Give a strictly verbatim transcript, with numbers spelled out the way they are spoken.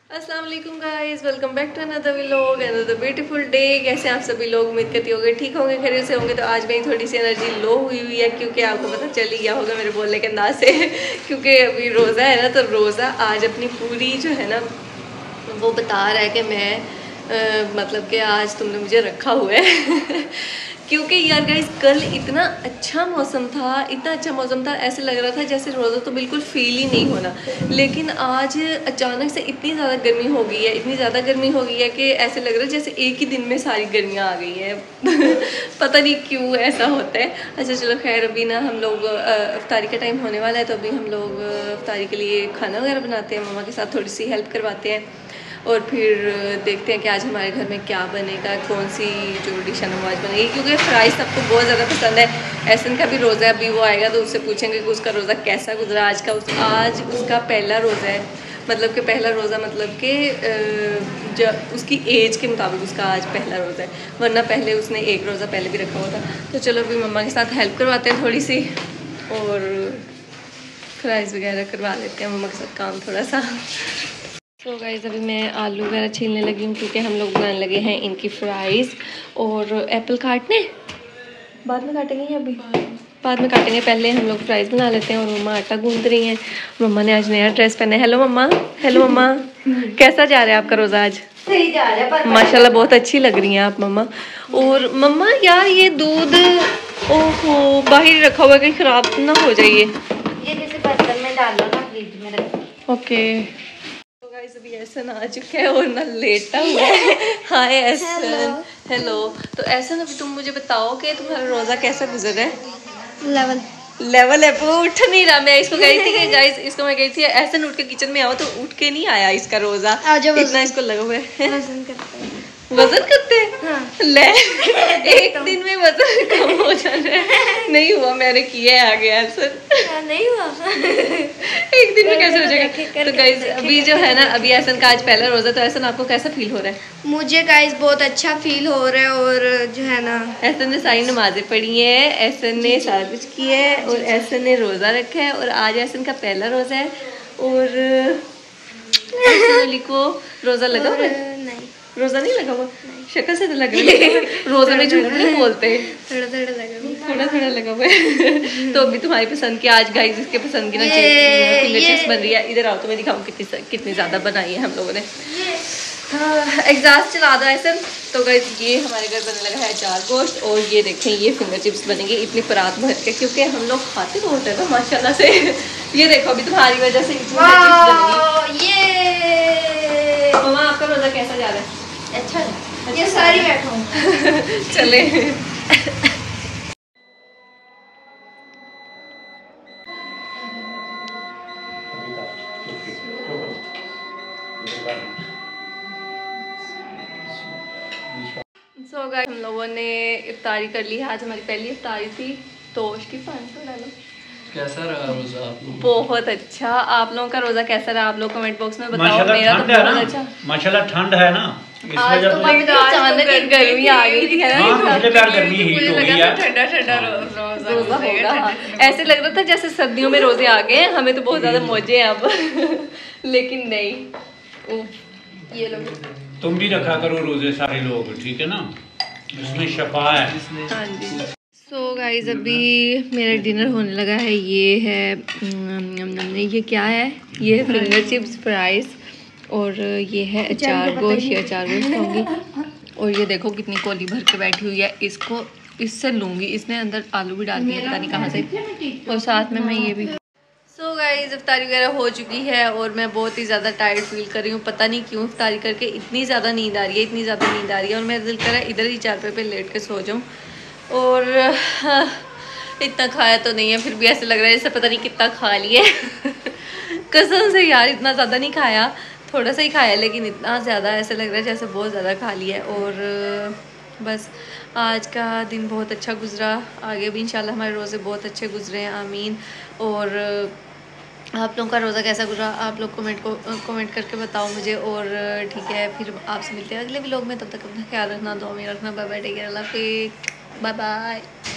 अस्सलाम वालेकुम guys, welcome back to another vlog, another beautiful day. कैसे आप सभी लोग? उम्मीद करती होंगे ठीक होंगे, खैरियत से होंगे। तो आज मेरी थोड़ी सी एनर्जी लो हुई हुई है क्योंकि आपको पता चल ही गया होगा मेरे बोलने के अंदाज से क्योंकि अभी रोज़ा है ना, तो रोज़ा आज अपनी पूरी जो है ना वो बता रहा है कि मैं आ, मतलब कि आज तुमने मुझे रखा हुआ है क्योंकि यार गाइस कल इतना अच्छा मौसम था, इतना अच्छा मौसम था, ऐसे लग रहा था जैसे रोज़ा तो बिल्कुल फील ही नहीं होना। लेकिन आज अचानक से इतनी ज़्यादा गर्मी हो गई है, इतनी ज़्यादा गर्मी हो गई है कि ऐसे लग रहा है जैसे एक ही दिन में सारी गर्मियाँ आ गई हैं पता नहीं क्यों ऐसा होता है। अच्छा चलो खैर, अभी ना हम लोग इफ्तारी का टाइम होने वाला है, तो अभी हम लोग इफ्तारी के लिए खाना वगैरह बनाते हैं, मम्मा के साथ थोड़ी सी हेल्प करवाते हैं और फिर देखते हैं कि आज हमारे घर में क्या बनेगा, कौन सी जो डिश है नमाज बनेगी, क्योंकि फ्राई सबको बहुत ज़्यादा पसंद है। एहसन का भी रोज़ा है, अभी वो आएगा तो उससे पूछेंगे कि उसका रोज़ा कैसा गुजरा आज का। उस आज उसका पहला रोज़ा है, मतलब कि पहला रोज़ा मतलब कि जब उसकी एज के मुताबिक उसका आज पहला रोज़ा है, वरना पहले उसने एक रोज़ा पहले भी रखा हुआ था। तो चलो अभी मम्मा के साथ हेल्प करवाते हैं थोड़ी सी और फ्राइज़ वगैरह करवा लेते हैं मम्मा के साथ काम थोड़ा सा। तो गाइस अभी मैं आलू वगैरह छीलने लगी हूँ क्योंकि हम लोग बनाने लगे हैं इनकी फ्राइज़। और एप्पल काटने बाद में काटेंगे या अभी बाद में काटेंगे, पहले हम लोग फ्राइज़ बना लेते हैं। और मम्मा आटा गूंद रही हैं। मम्मा ने आज नया ड्रेस पहना है। Hello mama. Hello mama. कैसा जा रहा है आपका रोज़ा आज? सही जा रहा है पर माशाल्लाह बहुत अच्छी लग रही हैं आप मम्मा। और मम्मा यार ये दूध ओहो बाहर ही रखा हुआ है, कहीं ख़राब ना हो जाए। ये जैसे बर्तन में डाल लो ना, फ्रिज में रखो। ओके अभी एहसन आ चुका है और ना लेटा हुआ है। हाय एहसन। हेलो। तो एहसन अभी तुम मुझे बताओ कि तुम्हारा रोज़ा कैसा गुजर रहा है? लेवल लेवल है, वो उठ नहीं रहा। मैं इसको कही थी कि गाइस इसको मैं कही थी एहसन उठ के किचन में आओ, तो उठ के नहीं आया इसका रोज़ा, इतना इसको लगा हुआ है। वजन करते हैं। वजन करते हैं? हाँ। ले एक दिन में वजन कम हो जाना है। नहीं हुआ, मैंने किया है आगे आंसर। नहीं हुआ एक दिन में कैसे हो जाएगा? तो गाइस अभी जो है ना, अभी एहसन का आज पहला रोज़ा, तो एहसन आपको कैसा फील हो रहा है? मुझे गाइस बहुत अच्छा फील हो रहा है। और जो है ना एहसन ने सारी नमाजें पढ़ी है, एहसन ने सारा कुछ किया है और एहसन ने रोज़ा रखा है और आज एहसन का पहला रोज़ा है। और एहसन अली को रोज़ा लगा हुआ है? नहीं, रोज़ा नहीं लगा हुआ, शक्ल से तो लग रहा है। रोज़ा में झूठ नहीं बोलते, थोड़ा थोड़ा लगा हुआ थोड़ा थोड़ा लगा हुआ है। तो अभी तुम्हारी पसंद की आज गाइस इसके पसंद की ना फिंगर चिप्स बन रही है। इधर आओ तो मैं दिखाऊँ कितनी कितनी ज़्यादा बनाई है हम लोगों ने। हाँ एग्जॉस्ट चला दो ऐसा। तो गाइस ये हमारे घर बनने लगा है अचार गोश्त और ये देखें ये फिंगर चिप्स बनेंगे इतनी परात भर के, क्योंकि हम लोग खाते बहुत है ना माशाल्लाह से। ये देखो अभी तुम्हारी वजह से इतनी चिप्स बनेंगी। ये मम्मा आपका रोज़ा कैसा जा रहा है? अच्छा है, ये सारी बैठो चले। सो गाइस हम लोगों ने इफ्तारी कर ली है। आज हमारी पहली इफ्तारी थी। तो शिफान तो डालो कैसा रहा रोज़ा आप लोगों? बहुत अच्छा। आप लोगों का रोज़ा कैसा रहा? आप लोग कमेंट बॉक्स में बताओ। मेरा तो बहुत अच्छा। माशाल्लाह ठंड है ना, इस आज वजह तो से तो अचानक ही गर्मी आ गई थी, है ना? हाँ, पिछले बार गर्मी हीट हो गई है। ठंडा ठंडा रोज़ा रोज़ा होगा। हाँ। ऐसे लग रहा था जैसे सर्दियों में रोजे आ गए हैं, हमें तो बहुत ज्यादा मौजे हैं अब। लेकिन नहीं। ये लो तुम भी रखा करो रोजे सारे लोग, ठीक है ना, इसमें शफा है। हाँ जी। सो so गाइज अभी मेरा डिनर होने लगा है। ये है ये क्या है? ये फिंगर चिप्स फ्राइज और ये है अचार गोश्त। ये अचार गोश्त खाऊंगी। और ये देखो कितनी कोली भर के बैठी हुई है, इसको इससे लूँगी। इसने अंदर आलू भी डाल दिए पता नहीं कहाँ से, और साथ में मैं ये भी। सो गाइस इफ्तारी वगैरह हो चुकी है और मैं बहुत ही ज़्यादा टायर्ड फील कर रही हूँ। पता नहीं क्यों इफ्तारी करके इतनी ज़्यादा नींद आ रही है, इतनी ज़्यादा नींद आ रही है और मेरा दिल कर रहा है इधर ही चारपाई पे लेट के सो जाऊँ। और हाँ, इतना खाया तो नहीं है, फिर भी ऐसे लग रहा है जैसे पता नहीं कितना खा लिया। कसम से यार इतना ज़्यादा नहीं खाया, थोड़ा सा ही खाया, लेकिन इतना ज़्यादा ऐसे लग रहा है जैसे बहुत ज़्यादा खा लिया है। और बस आज का दिन बहुत अच्छा गुजरा। आगे भी इंशाल्लाह हमारे रोज़े बहुत अच्छे गुजरे हैं, आमीन। और आप लोगों का रोज़ा कैसा गुजरा आप लोग कमेंट को कमेंट करके बताओ मुझे। और ठीक है फिर आपसे मिलते हैं अगले व्लॉग में, तब तक अपना ख्याल रखना, दुआ में रखना। बाय बाय, टेक केयर, अल्लाह हाफिज़, बाय बाय।